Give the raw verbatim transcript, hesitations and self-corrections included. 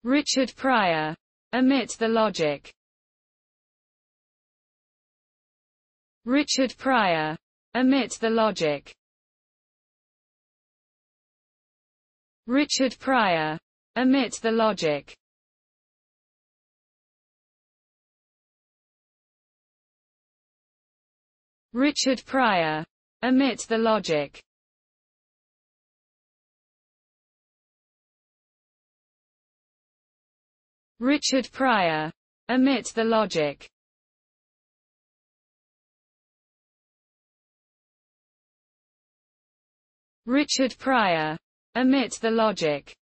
Richard Pryor. Omit the logic. Richard Pryor. Omit the logic. Richard Pryor. Omit the logic. Richard Pryor. Omit the logic. Richard Pryor. Omit the logic. Richard Pryor. Omit the logic.